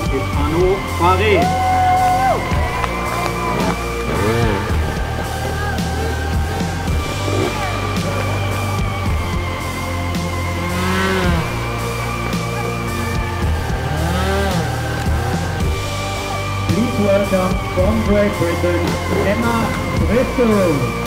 is Arnau Farre. Please welcome from Great Britain, Emma Bristow.